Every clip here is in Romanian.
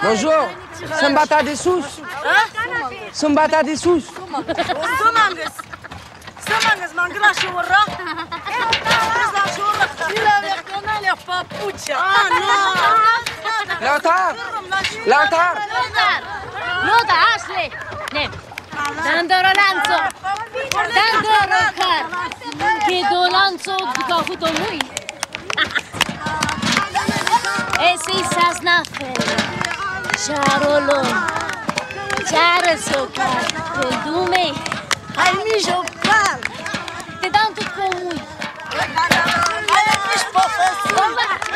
Bonjour. Sambata de sus. Sambata de sus. Сумангас манграши ура. Манграши ура. Илавер каналер папуча. Lothar. Lothar. Lothar, Ashley. Ne. Dandoro lanzo. Dandoro kar. Kedo lanzo duka hutomui. Esi sasnafel. Charolon. Charasokar. Dume. Ai mi jogar. Te dau tot comui. Ai mi professor.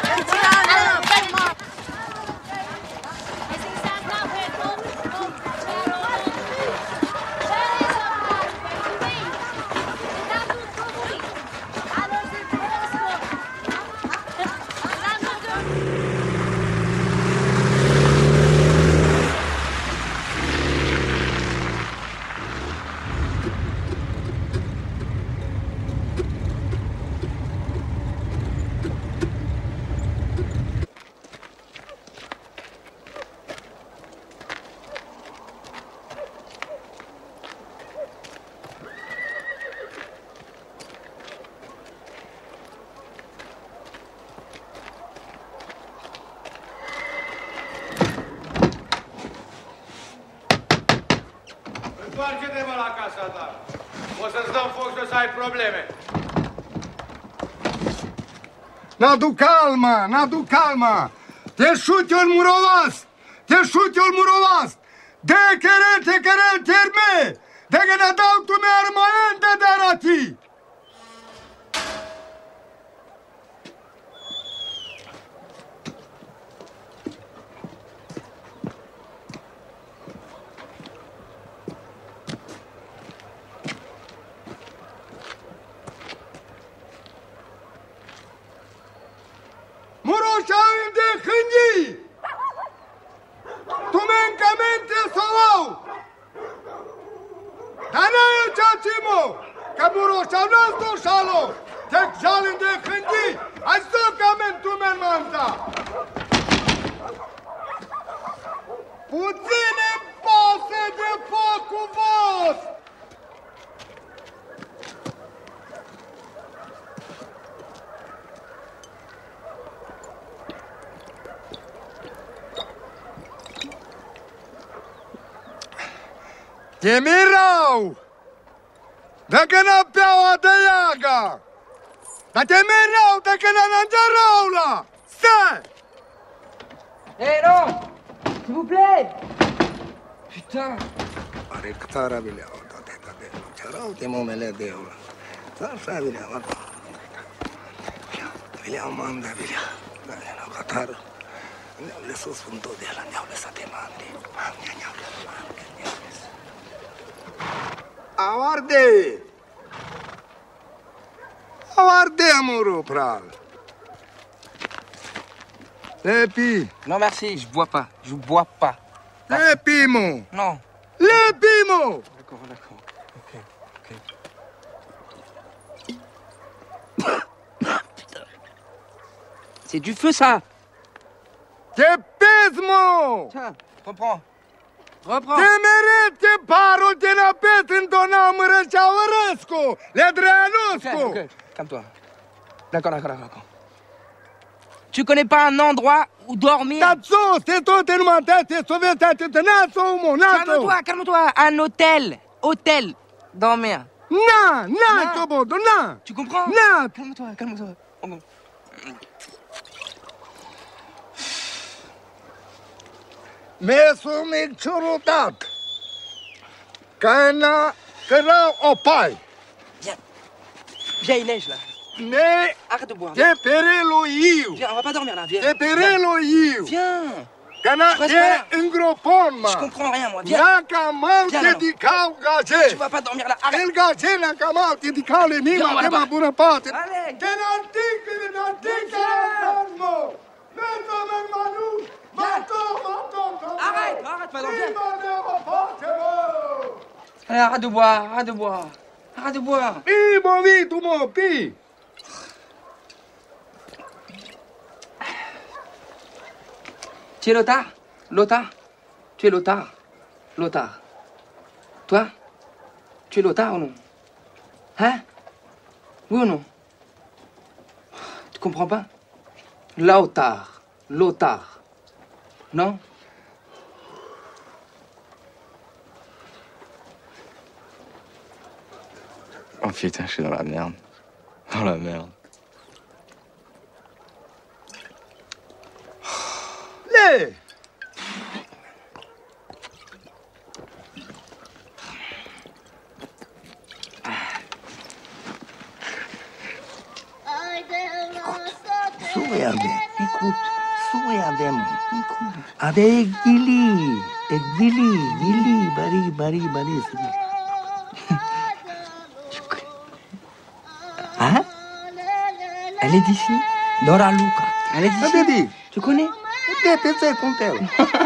Întoarce-te-mă la casa ta. O să-ți dăm foc și o să ai probleme. Nadu calma, Nadu calma. Te șut eu în murovast. Te șut eu în murovast. De querer terme. De că ne dau tu mi armamente de arati. Muroșaim de hândii! Tu mencamente sau dar n-ai ceațimo! Că muroșau n-ați doșalo! Te jalim de hândii! Ai să camen tu menmanta! Puține pase de foc cu vos! Te mirau! Dacă n-a peaua de iaga! Dar te mirau dacă n-a raula! Stai! Eh non. S'il vous plaît. Putain. Are câtara bileau, toate. Ce-arau te momele de euro. Așa bileau, bileau, manda bileau. Da, era câtară. Ne-au lăsat sfântul de ăla, ne-au lăsat de mande. Ne-au lăsat mande. Avarde, amoureux, pral. Lépi. Non merci, je bois pas. Je bois pas. Lépi, mon. Non. Lépi, mon. D'accord. Ok. Putain. C'est du feu ça. Te pèse, mon. Tiens, reprends. Te merete parul te napet în dona mărășea Orăscu, le Dreanuscu. Ok, calme-toi. D'accord. Tu connais pas un endroit où dormir? Dar sus, te tot în mantate, sovietatea te naso, mo, naso. Calme-toi. Un hôtel. Dormir. Na, Tobodo, na. Tu comprends? Na. Calme-toi. Mesul mic ciurutat. Cărau opai. Viens, il neige là. Ne Arrête de boire. te perelu iu. Viens, on va pas dormir là, viens. Te perelu iu. Viens. Cana te îngropon, Je ma. comprends rien, moi. Viens. Dacă mal Viens, te alors. dicau gaze. Tu vas pas dormir là. Arrête. El gaze la camal te dicau le Viens, nima on va de ma là-bas. bună parte. Allez. Te nantică, mo. Meto men manu. Mato. Arrête, pas dormir. Prima de mă face, mo. Allez, arrête de boire. Pi, movitu, mo, pi. Tu es Lothar? Lothar? Tu es Lothar? Lothar. Toi? Tu es Lothar ou non? Hein? Oui ou non? Tu comprends pas? Lothar. Lothar. Non? Oh putain, je suis dans la merde. Dans la merde. Le! Souriade, écoute, souriade, écoute. Avec Gilly, et Gilly, Bari, c'est lui. Hein? Elle est d'ici? Dora Luca. Elle est d'ici? Baby, Tu connais? te com ela.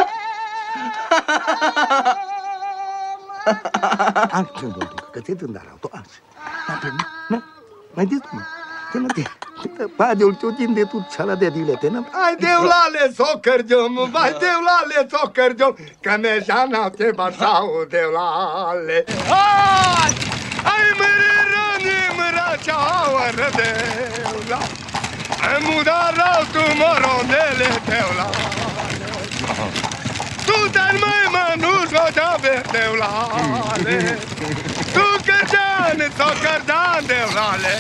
Ah, că te tândara, tu așa. Mai dis, mă. Te mă te. Pa de ultim de tu chala de dile te na. Ai de ulale socărjom, vai de ulale socărjom, că me jana te basau de ulale. Ai măra ceaură de ulale. Ai mudarau tu morondele de ulale. Tu dar mai manus o de ulale. Tu cărdan de ulale.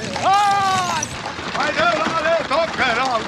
Hai de ulale socăram.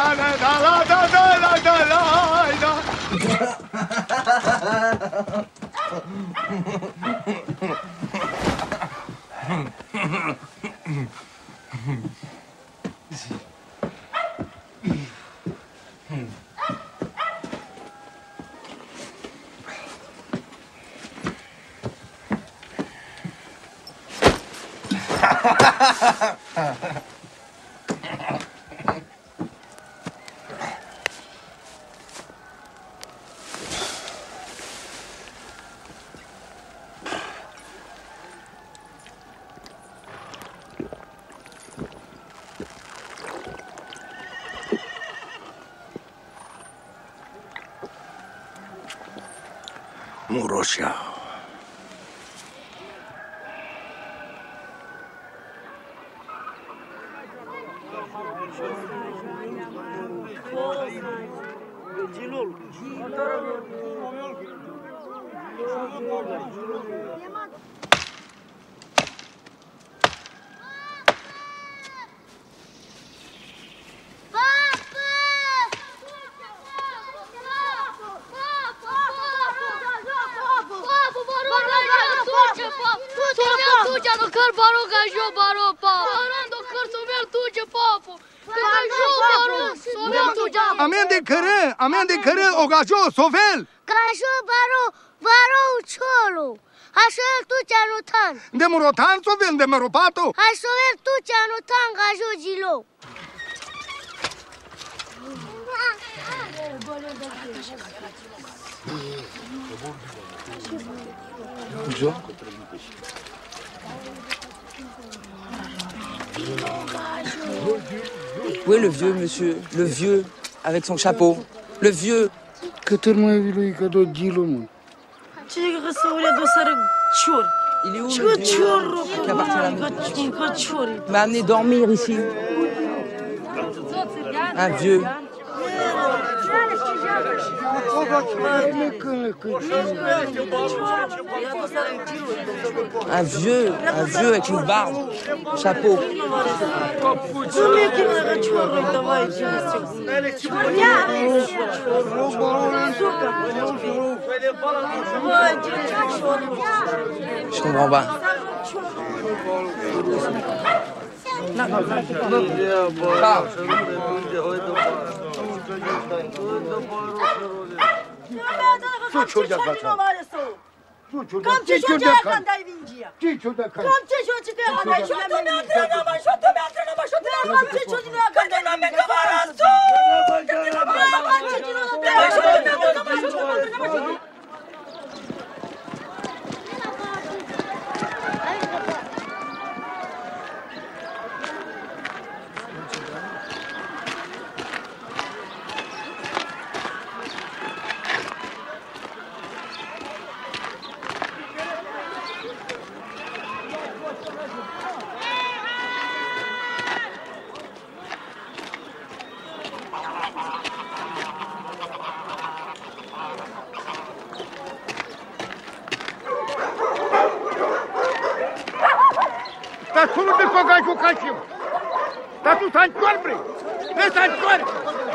Muroșia. Amende cără, ogajo, sovel! Cașo, baro, ciolo. Așa tu ce anotan. De murotan, sovel, de meropato. Așa tu ce anotan, gajo gilo. Bonjour. Où est le vieux, monsieur? Le vieux, avec son chapeau. Le vieux. Cât mai lui că do gilo, mă. Ce găsăule dosară cior. Il est où, Ce le vieux cior, qui appartient à la maison? că cior. M'a amené dormir ici. Un vieux. Un vieux avec une barbe, chapeau. Je comprends pas. Cam ce șoțea când ai vingia? Ce ciuda că? Cam ce șoțea când ai vingia? Cam ce șoțea când ai vingia? nu te foca cu calciu. Dar tu stai corpri. Ne stai corpri.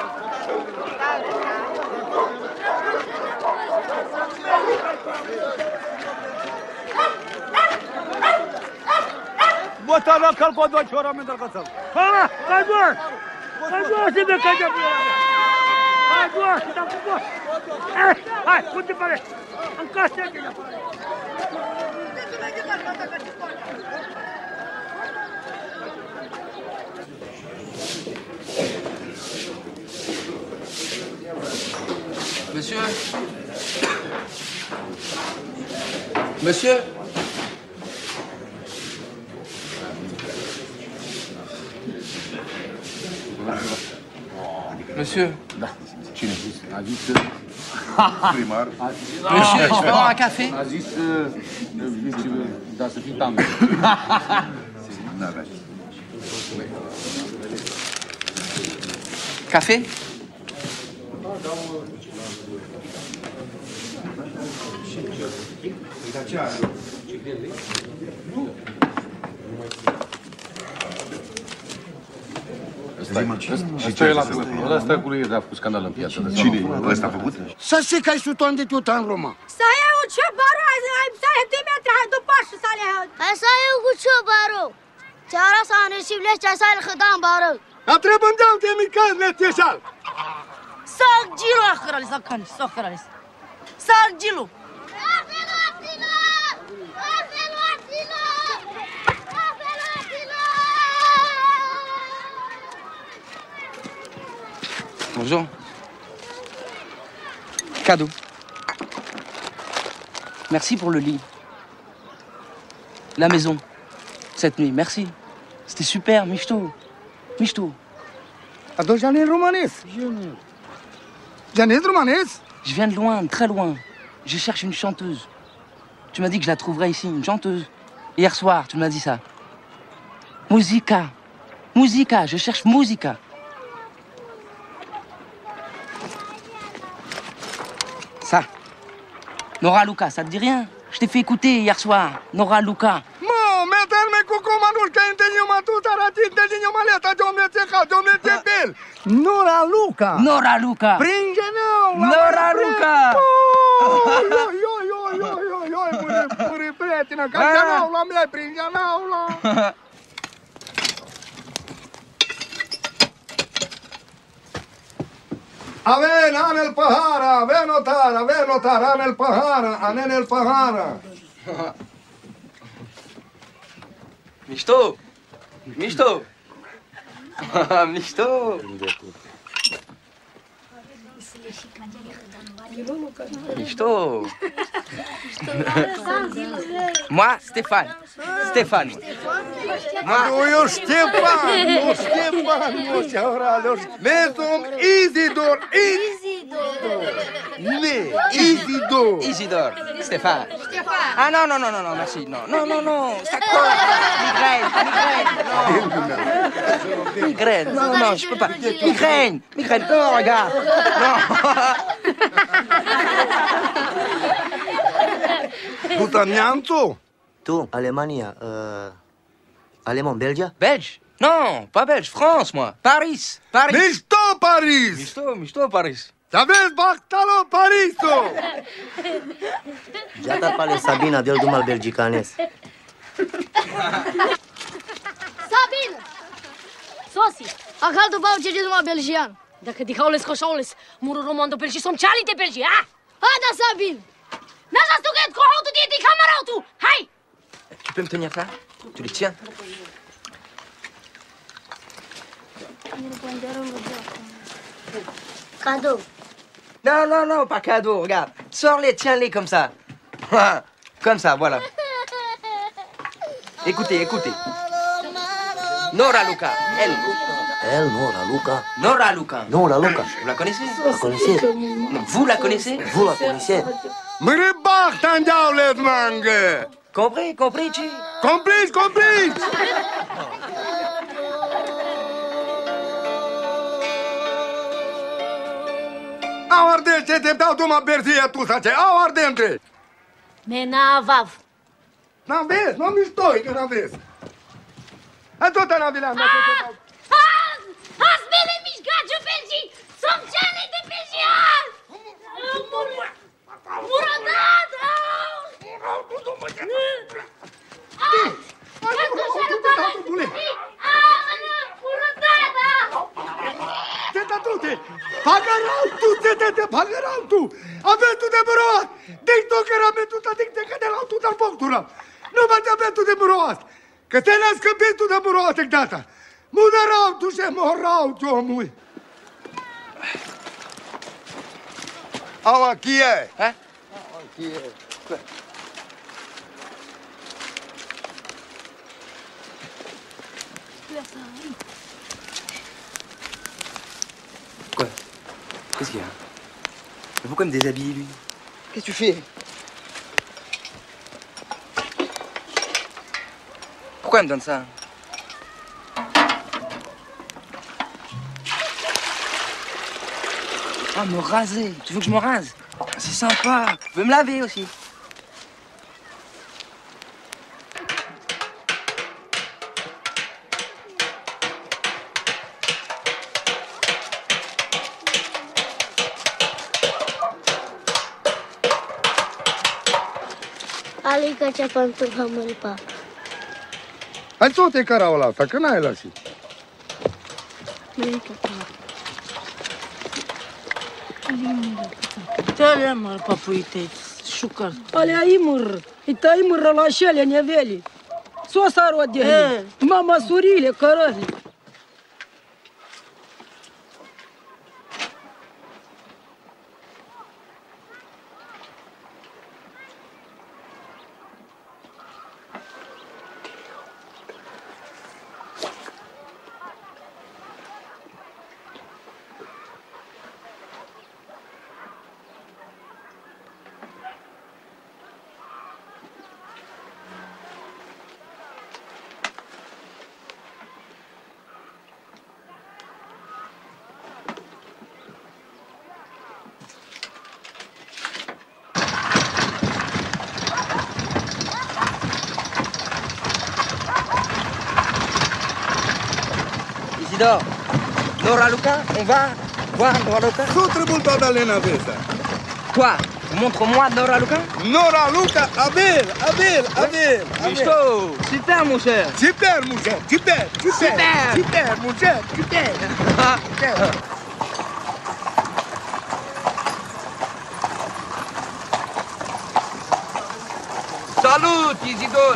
Botava calco do chora me dar casal. Ha, hai doar. Hai doar să de caja. Hai doar, să dau cu. Hai, unde pare? În casă aici. Monsieur? Monsieur? Monsieur? Da, cine a zis? A zis primar. Monsieur, je peux avoir un café? A zis, da, să fii tango. Café? Asta e la ăsta cu lui a făcut scandal în piață. Cine? Ăsta a făcut? Să știi că ai suton de tuta în Roma. Să iau ce baroază, ai să ai de metre, hai după și să le iau. Hai să eu cu ce baro. Țara să ne șivlești ce să-i lăhădam baro. A trebuie să te micaz, neteșal. Săc gilu, ahărale, săcăni, săcărale. Săc gilu. Bonjour. Cadeau. Merci pour le lit. La maison. Cette nuit, merci. C'était super, mișto. Mișto. Atunci janez romanez. Janez romanez? Je viens de loin, très loin. Je cherche une chanteuse. Tu m'as dit que je la trouverais ici, une chanteuse. Hier soir, tu m'as dit ça. Musica. Musica, je cherche musica. Ça. Nora Luca, ça te dit rien? Je t'ai fait écouter hier soir. Nora Luca. Meterme cu comandul că întâlnim atât arăt întâlnim maleta de omete ca de omete bel. Nora Luca. Nora Luca. Pringenau. Nora Luca. Muri prietenă, că janau la mie, pringenau la. Aven, anel pahara, aven notar, anel pahara, anel pahara. Mișto! Mișto! Mișto! Mișto! Moi, Stéphane. Stéphane. Eu Ștefan, nu Ștefan, nu Șaurale. Mesum Isidor. Isidor. Isidore. Stéphane. Ah non, non, non, non, non, merci. Non, non, non, non. Ça colle. Migraine, non. Migraine. Non, non, je peux pas. Migraine. Migraine. Non, regarde. Non. Tu neamțu? Tu, Alemania, Allemand, Belgia? Belge? Non, pas belge. France, moi. Paris. Paris. Mișto Paris. Mișto Paris. Aveți Bactalo Parisul. Giata pale Sabina del Dumal belgicanes. Sabine! Sosi! Akal do bau ce duma belgian. Dacă dihaules coșaules, muru roman do belgi som chali de belgi, ah? Ada Sabine! Nasa stuget ko tu die di kamera tu. Hai! Tu peux me tenir ça? Tu les tiens? Cadeau. Non, non, non, pas cadeau, regarde. Sors-les, tiens-les comme ça. Comme ça, voilà. Écoutez, écoutez. Nora Luca, elle. Elle, Nora Luca. Nora Luca. Nora Luca. Vous la connaissez? La connaissez? Vous la connaissez? Vous la connaissez? Mribach tandiaulet mange. Compris, compris, ci? Compris, compris. Au ardente, te dau duma berzia tu sace. Au ardente. Menavav. N-am vezi, n-am miștoi, că n-am vezi. A tot na Vilean, da tot. Ați mele mișcaciu Belgii! Sunt cele de Belgian! Murodată! Teta tu-te! Pagaral tu, teta, pagaral tu! Avetul de buroat! Dicto că ramentul ta dicte că de la tu dar poctura! Nu mă te avetul de buroat! Că te n-a scăpit tu de buroat, data! Mudarau tu și morau tu, omul! Au achie! Hein? Achie! Quoi? Qu'est-ce qu'il y a? Mais pourquoi me déshabiller, lui? Qu'est-ce que tu fais? Pourquoi elle me donne ça? Ah, me raser. Tu veux que je me rase? C'est sympa. Je veux me laver aussi. Alică ce pentru hamări, papa. Hai tot-e caraul ăsta, că n-ai lăsit. Alică, papa. Tele mă, papuite, șucar. Ale aimur, ita aimur rălașele neveli. Sosa rodele, mama surile, cărări. Isidore, Nora Luca, on va voir Nora Luca? Sunt multă Adalena Vesa. Toi, montre-moi Nora Luca. Nora Luca, Abel. Michto, super mon cher. Super, mon cher, super, mon cher, super. Salut, Isidore.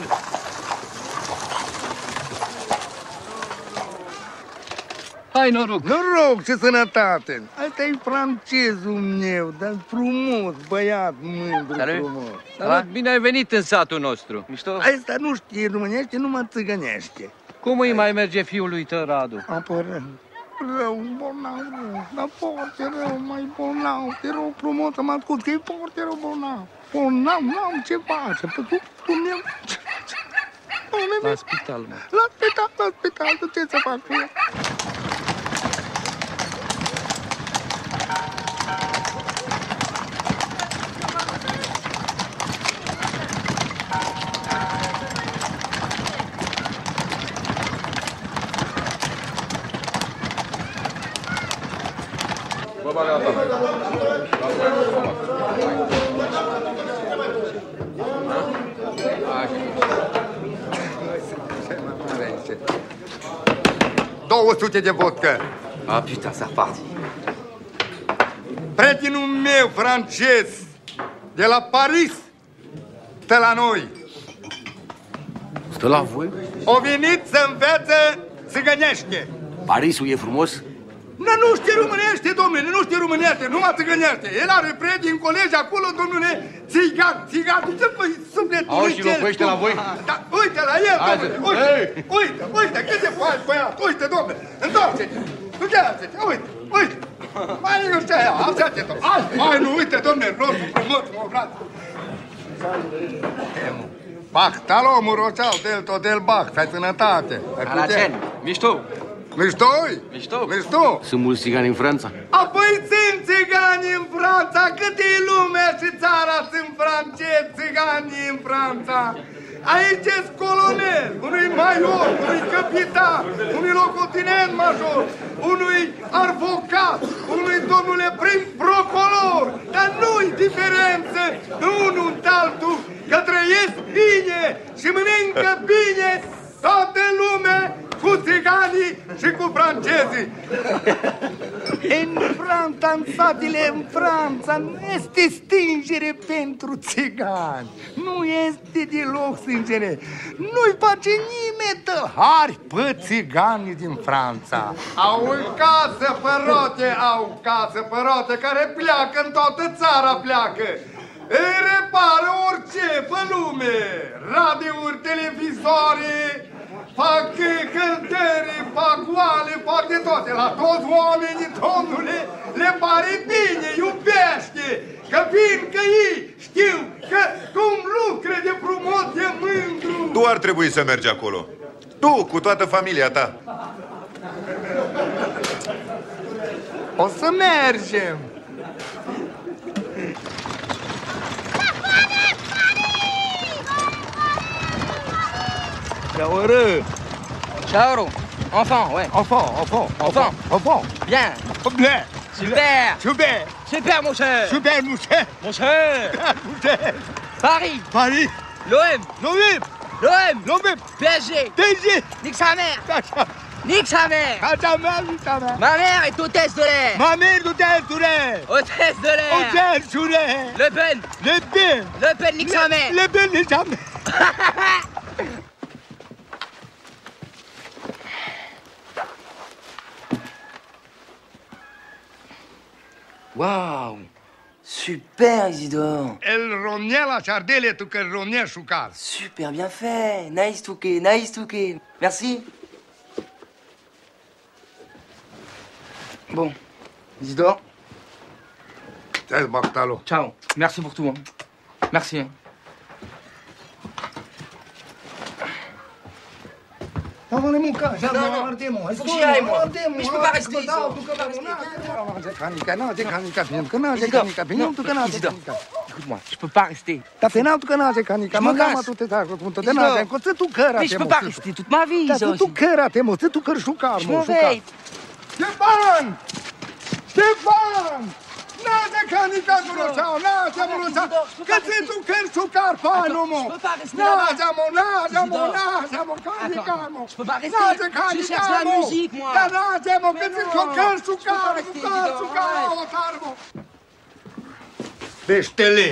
Hai, noroc! Noroc, ce sănătate! Asta e francezul meu, dar frumos, băiat mândru, frumos. Salut, bine ai venit în satul nostru. Mișto? Asta nu știe românește, numai țigănește. Cum îi mai merge fiului tău, Radu? Apoi rău, bolnav, dar foarte rău, mai bolnav, te rog frumos să mă ascult, că e foarte rău bolnav. Bolnav, n-am ce face, pe tu meu... La spital, mă. La spital, ce să fac cu el? $200 de vodka. Ah putain, c'est reparti. Prietenul meu francez de la Paris stă la noi. Stă la voi? O venit să învețe țigănește. Parisul e frumos? Nu știe românește, domnule, nu știe românește, numai țigănește. El are prieteni, colegi acolo, domnule, țigan, ce păi sufletul. Auzi, și locuiește la voi? Da, uite la el, domnule, uite, cât de faci, băiat, uite, domnule, întoarce-te, duceați-te, uite, mai nu știu aia, așa-te, mai nu, uite, domnule, rosul frumos, mă, frate. Bach, talo, muroceau, del Bach, ai sănătate. Araceni, mișto. Mișto? Sunt mulți țigani în Franța? Apoi sunt țigani în Franța, cât e lumea și țara sunt francezi țigani în Franța. Aici ești colonel, unui major, unui capitan, unui locotenent major, unui avocat, unui domnule prim procuror. Dar nu-i diferență unul în altul, că trăiesc bine și mănâncă bine toată lumea cu țiganii și cu francezii. În Franța, în satele în Franța, nu este stingere pentru țigani. Nu este deloc stingere. Nu-i face nimeni tălhari pe țiganii din Franța. Au casă pe roate, care pleacă în toată țara pleacă. Îi repară orice pe lume. Radiouri, televizoare, fac căldări, fac oale, fac de toate. La toți oamenii, domnule, le pare bine, iubește. Că fiindcă ei știu că cum lucră de frumos, de mândru. Tu ar trebui să mergi acolo. Tu, cu toată familia ta. O să mergem. Ciao, enfant, ouais. Enfant. Bien. Bien. Super. Super. Super, mon cher. Super, mon cher. Mon cher. Paris. Paris. L'OM. L'OM. PSG. Nique sa mère. Nique sa mère. Ma mère est hôtesse de l'air. Ma mère d'hôtesse de l'air. Hôtesse de l'air. Hôtesse de l'air. Le Pen. Le Pen, nique sa mère. Le Pen, nique sa mère. Waouh. Super, Isidore. El romnea la ciardele, tu că romnea șucar. Super bien fait. Nice touquet. Merci. Bon, Isidore. Stai, Bactalo. Ciao. Merci pour tout. Hein. Merci. Hein. Давай мука, faut que j'y aille, moi. Mais je peux pas rester ici. Isidore, écoute-moi, je peux pas rester. Mais je peux pas rester toute ma vie, ça aussi. Je m'en vais. Ștefan! N-aze canica duroceau, n-aze muroceau, că ți tu cări șucar panu, mă! N-aze, mă, canica, mă! N-aze canica, mă! Dar n-aze, mă, că ți tu cări șucar, mă! Beștele!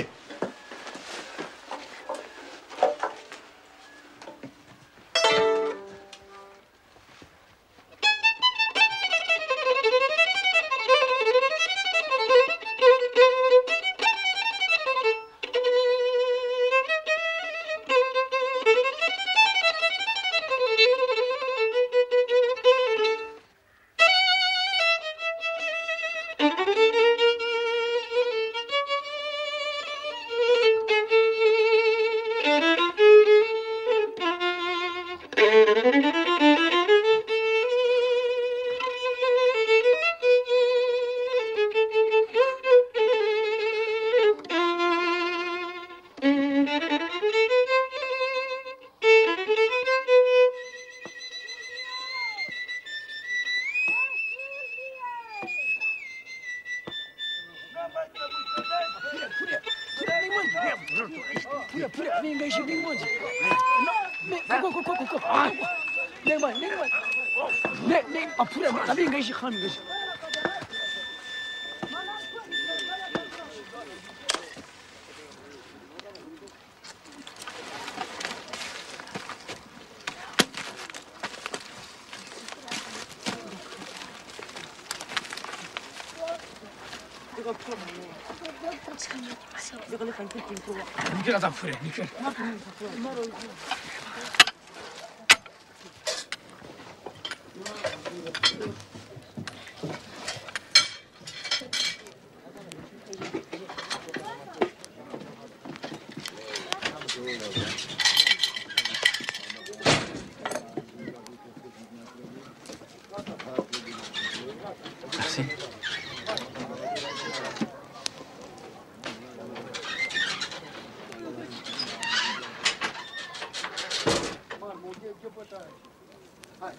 Merci.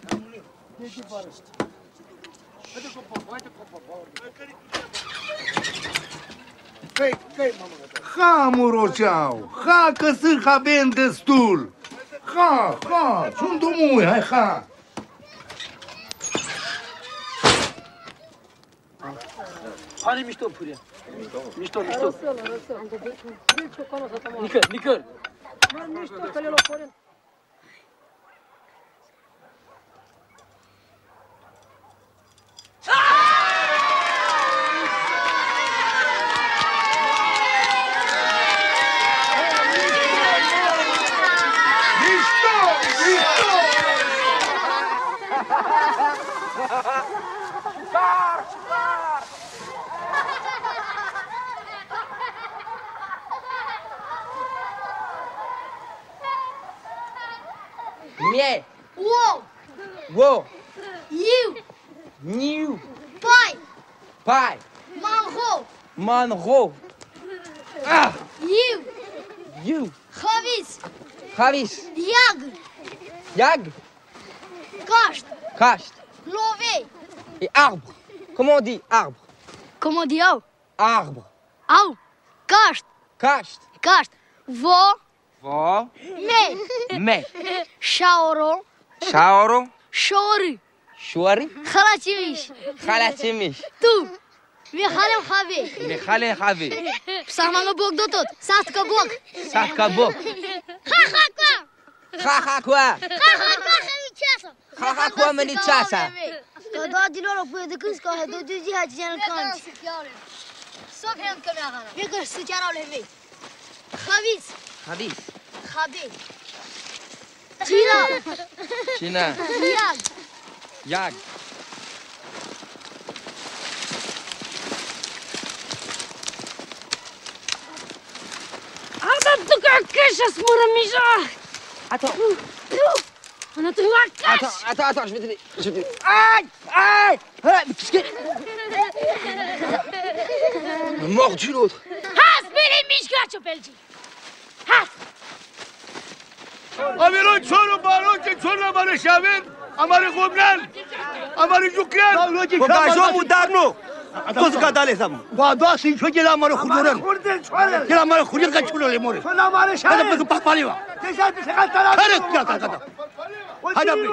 Ha, Muroceau, ha, că sunt haben destul. Ha, sunt omul, hai, ha. Are mișto, Puria. Mișto. Nicăr. Mișto, că le-a luat. Mie. Wo. Iu. Niu. Pai. Manro. Ah. You. Havis. Yag. Caste. Et arbre. Comment on dit arbre? Comment on dit au? Arbre. Au. Caste. Vo. Me. Shaoro. Shori. Khalatimish. Tu. Mekhalem Have. Psamanga bok do tot. Satka bok. Khakwa menichasa. Da di loro poi de câți că do di zi haci în canci. Sofian camera. E că se cearau le vei. Havis. Cina. Yag. Asta tu ca cașa smură mija. Attends. Она ты лакаш. Attends, je vais t'aider. Aïe. Qu'est-ce que... Mordu l'autre. Has, bine mișcați-o pe elgi. Has. Amelon çorlu balon ki çorla bana şavir. Amarı gomlan. Amarı yuklan. Bogajomul dar nu. Toți gadale sam. Vada sin ço gela amarı khurdoran. Gela amarı khuril ka çulole more. Sola mare Hadi bakın papaliva. Teşekkür bir sekat tala. Hadi gel. Hadi abi.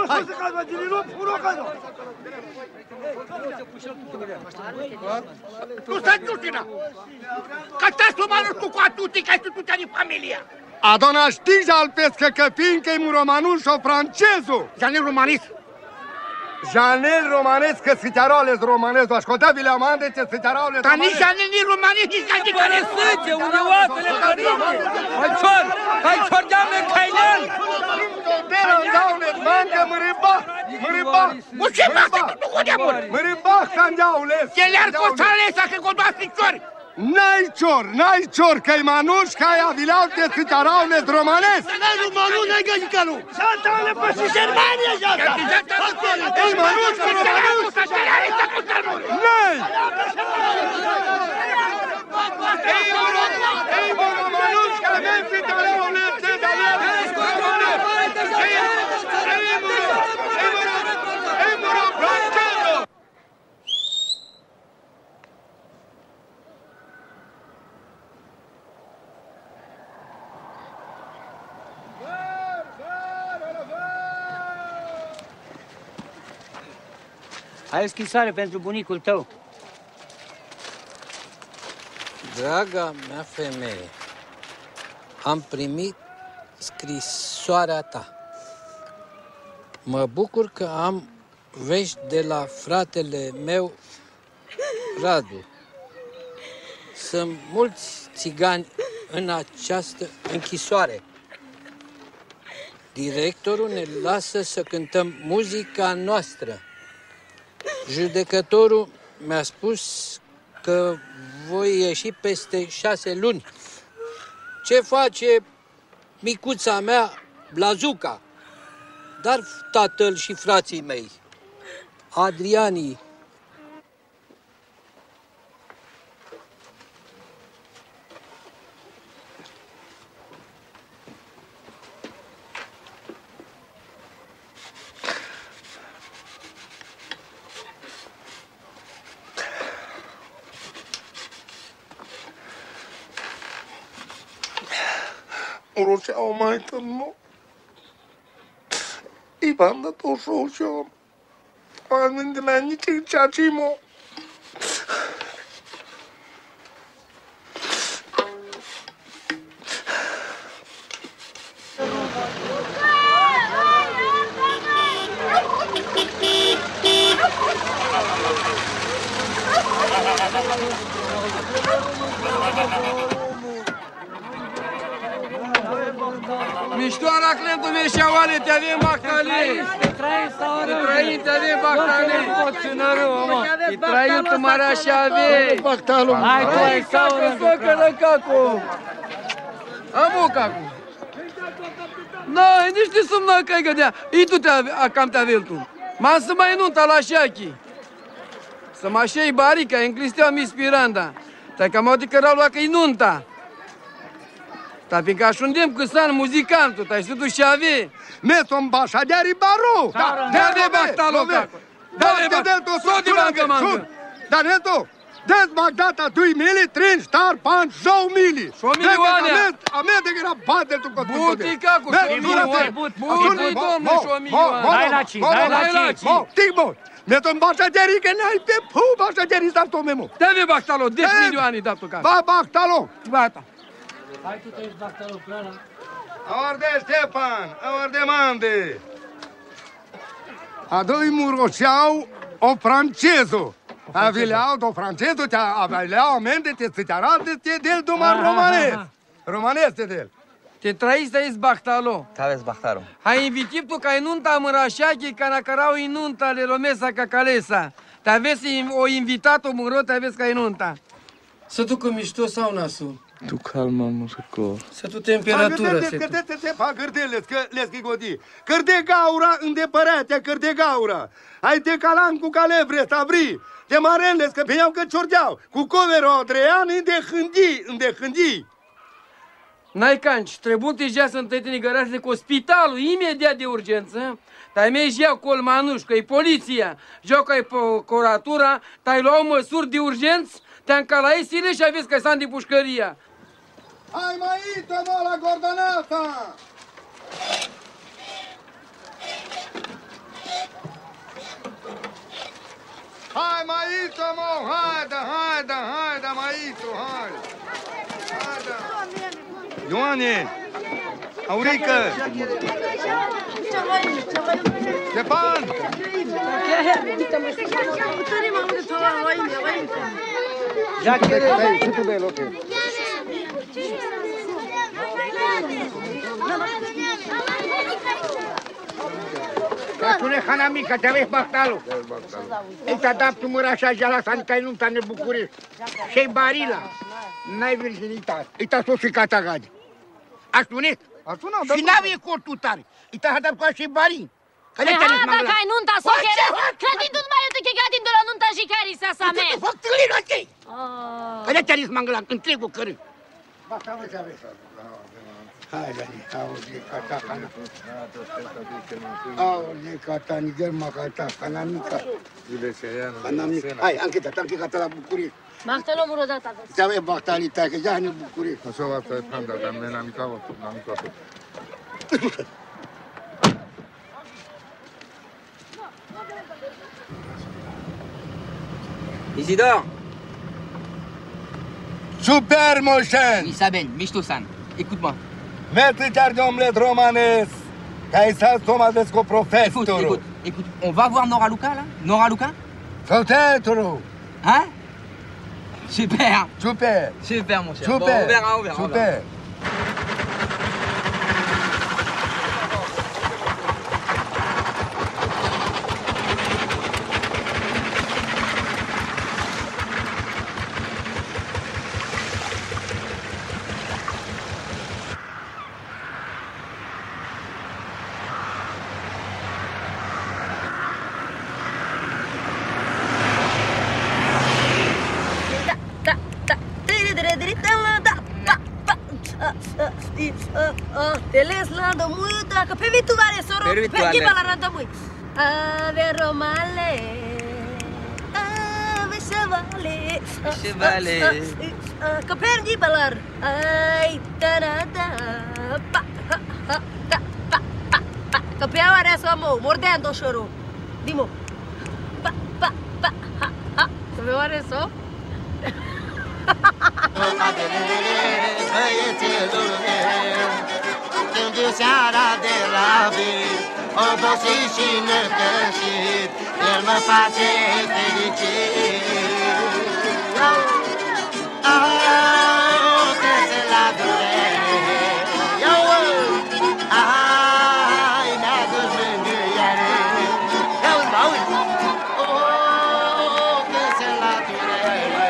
Tu stai tutina. Catasto mano cu atuti ca tu tuta di familia. Adona știi alpescă că fiindcă-i romanul și francezul. Janel romanist. Janel romanesc că sfitearoles romanesc, ascoltabile amande ce sfitearoles romanesc. Dar nici Janel ni romanist, nici ca de care sânge, uneoatele părinte. Hai cior, deamne, cailan. Candiaules, manga, măriba. O ce basta tu cu deamor? Măriba, candiaules. El ar costale să că godoa piciori. N-ai cior, că-i manuș, că-i avilau de sfitearoles romanesc. N-ai romanul, n-ai gănicanu. Santale pe și Germania, jata. Ei, manuș, că romanul. N-ai. Ei, romanul, că avem sfitearoles de romanesc. Ai o scrisoare pentru bunicul tău. Draga mea femeie, am primit scrisoarea ta. Mă bucur că am vești de la fratele meu, Radu. Sunt mulți țigani în această închisoare. Directorul ne lasă să cântăm muzica noastră. Judecătorul mi-a spus că voi ieși peste 6 luni. Ce face micuța mea, Blazuca? Dar tatăl și frații mei, Adrianii. Muroșeau mai tână. I banda to șoșo. Am de la nici ceacimo. Mișto Araclentul Meșeoane, te avem Bactale! Te trăim, te avem Bactale! Te trăim tu Marașave! Hai tu ai cacu, socă cacu! Amu cacu! No, nici de sumna că ai gădea. I tu cam te avem tu. M-am să mai nunta la șachi. Să mă așei barica, înclistea mi spiranda. Tai cam au de cărau la că-i nunta. Dar fiindcă așundem cu san muzicantul, tai să duci și ave. Mesom bașaderi baro! Da-le Bactalo, cacu! Da-le Bactalo, sodi mangă! Da, neto! Des Bagdata 2 mili, 3 star, 5, 6 mili! 100 milioane! A mea de era bate tu cu Buti, cacu, 100 milioane! Buti, domnule, 100 milioane! Dai la 5, dai la 5! Tigbo! Metom bașaderi, că n-ai pe pu bașaderi, dar tu memo! Da-le Bactalo, 10 milioane, da tu, cacu! Ba, Bactalo! Gata! Hai tu te-ești Bactalo, plana! Aorde Stepan, aorde Mande! A doi muroșeau o franceză. Avileau do franceză, te avileau amende, te arată, te del domar romanesc. Romanesc te del. Te trăiți aici Bactalo. Aveți Bactalo. Hai invitit tu ca inunta mărașache, ca nacarau inunta le romesa ca calesa. Te aveți o invitato muro, te aveți ca inunta. Să tu cu mișto sau nasul? Tu calma, muzico. Să tu temperatură, se tu. Cârde-te, cârde-les, că les ghigodi. Cârde gaura îndepăreatea, cârde gaura. Hai de calan cu calebre, sabri. De marenles, că pe iau că ciordeau. Cu covero Adrian, de hândii. N-ai canci, trebuie deja să întâlni gărașele cu spitalul imediat de urgență. Tai mergi ia cu manuș, că e poliția, joacă-i procuratura, tai luau măsuri de urgență, te-am încalai sile și aveți că s-a de pușcăria. Hai mai, tomo la Gordonata! Hai mai, tomo, haida, mai, haida. Ioane, Aurică! Stepan! Spune Hana mică, te aveți Bactalo. Ăsta adaptul mărașa jala s-a nu ta ne București. Și-i barila. N-ai virginitate. Ăsta s-o și catagade. A sunat? A sunat, da. Și n-avea cortul tare. Ăsta adaptul ca și barin. Dacă ai nunta să creditul numai eu te chegatin de la nunta și care i sa mea. Tu fac tâlina tăi. Că te-a ris mangăla întregul cărât. Bactalo ce aveți? Hai, Dani, auzi, catacana. Auzi, catani, germa, catacana, mica. Hai, am checat la București. Bactalo muro data. Te aveți Bactalita, că ja ne București. Așa va să pranda, dar n-am micat. Isidore. Super, mon chen. Ça ben, Michto-san, écoute-moi. Maître de omelette romanes. Kai sa toma desco professor. Écoute, on va voir Nora Luca là? Nora Luca? Peut-être. Hein? Super. Super, mon cher. Super. Bon, on verra. Super. Teleslando muito, că pe viitoare să rog, pe ghiba la randămâi. Ave romale, ave șevale, că pe ghiba la ai, tarada. Că pe aia are să mă, mordendo șoru. Dimo. Să vă oare să? Băiețelul meu, când e seara de la bir, obosit și necășit, el mă face fericit. Că-se la durere, ai, mi-a dus mângâiere. Că-se la durere,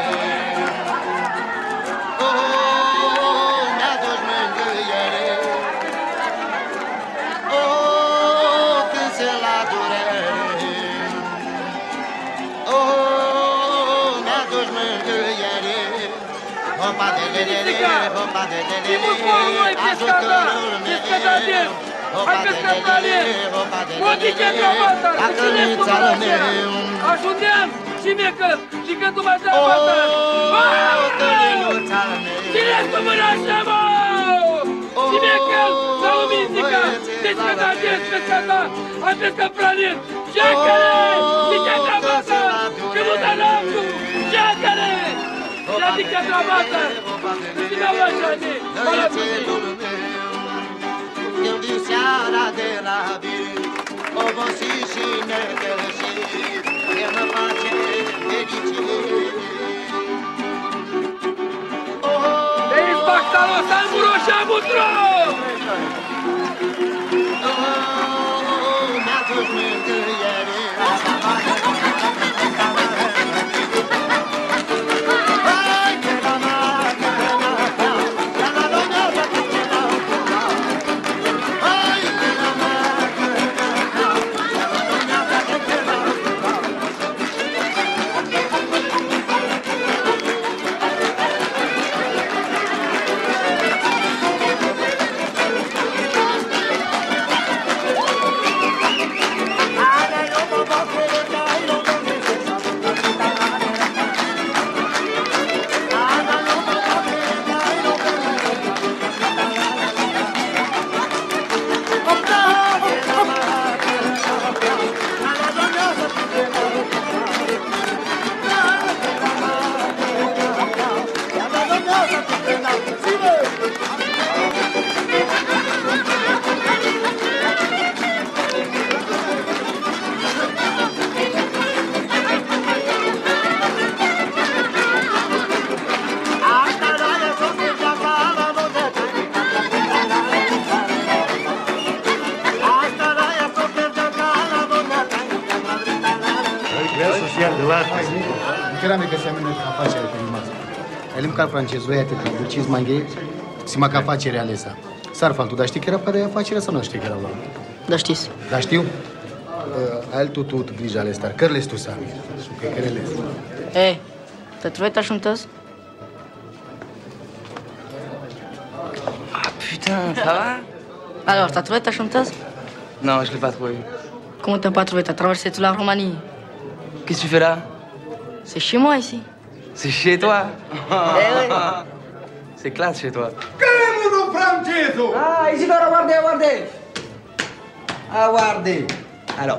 mi-a dus mângâiere. Că-se la durere, mi-a dus mângâiere. Hopa de lelele, hopa de lelele, ajutorul meu. Hopa de lelele, hopa de lelele, la călnițară meu. Ajungem și mie că, și că tu mă dai bata. Călnițară meu. Cine cu mâna așa, mă? Și mie că, la o mizică, pescada, ai pescat planet. Ceacăle, zice dramata, că nu te lasă, ceacăle. Zice dramata, și mi-au așa de, Băiețelul meu, eu din seara de la bir, obosit și necășit, el mă face fericit. Ești Bactalos, Almuroșa, Mutro! Mi-a dus mângâiere. Керамика seamănă cu afacerea pe rimază. El îmi cal francezoia te traduciți manghe, sima ca afacerea alesa. Sarfal, tu da știi că era pe afacerea sau nu știi că era la? Da știți. Da știu. Al tu grija ale star. Cărles tu sami. Că cărles. Eh, t'as trouvé ta chanteuse? Ah putain, ça va? Alors, t'as trouvé ta chanteuse? Non, je l'ai pas trouvé. Comment t'as pas trouvé? T'as traversé toute la Roumanie. Qu'est-ce que tu fais là? C'est chez moi ici. C'est chez toi? Eh oui. C'est classe chez toi. Cremul francezul! Ah, Isidora, guarde, guarde! Ah, guarde! Alors,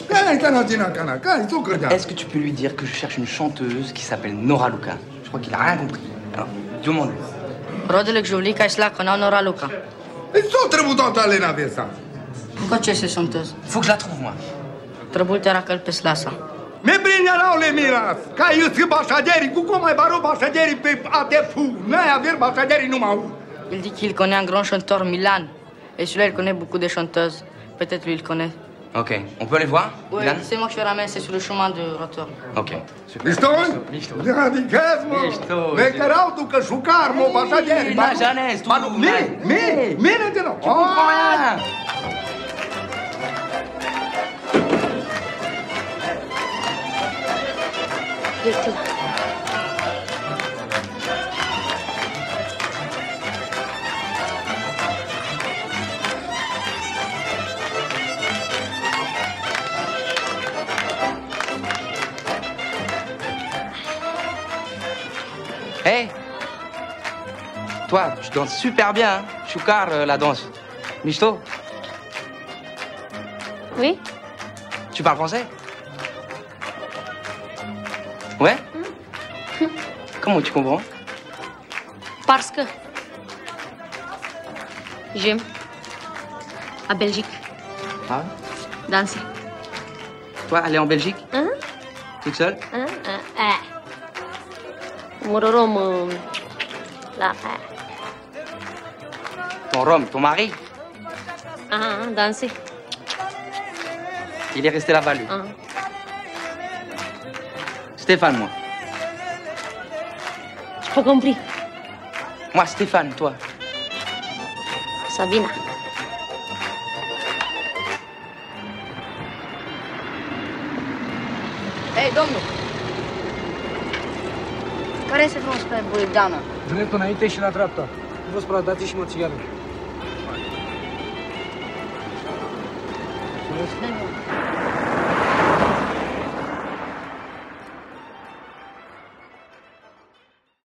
est-ce que tu peux lui dire que je cherche une chanteuse qui s'appelle Nora Luca? Je crois qu'il a rien compris. Alors, demande-lui. Rodele Giulica și la canal Nora Luca. Ce trebuie toată Alena Vesa? Pourquoi tu es cette chanteuse? Faut que je la trouve, moi. Trebuie te racăl pe slasa. Me brinjala le miras, ca eu sunt bașaderi, cu cum mai baro bașaderi pe ATFU, n-ai aver bașaderi numai. Il dit qu'il connaît un grand chanteur, Milan. Et celui-là, il connaît beaucoup de chanteuses. Peut-être lui, il connaît. Ok, on peut aller voir? Oui, Milan? c'est moi qui te ramène, c'est sur le chemin de retour. Ok, super. Listo? Radichez, mă! Me cărau tu că șucar, mă, bașaderi. Na, Janez, tu... Mine de nou! Tu comprends rien! Ești tu. Hey! Toi, tu danses super bien, hein? Choukar, la danse. Michto, Oui? tu parles français? Ouais? Comment tu comprends? Parce que j'aime à Belgique Ah, danser. toi, aller en Belgique? Hein? Toute seule? Hein? Murorom là. Ton Rome, ton mari, Danser. il est resté là-bas, lui. Stéphane, moi. J'ai pas compris. Moi, Stéphane, toi. Sabina. Hei, domnul! Care este drumul spre Bulgana? Dreptul înainte și la dreapta. Vă spre dați și mă țigară. Mulțumesc.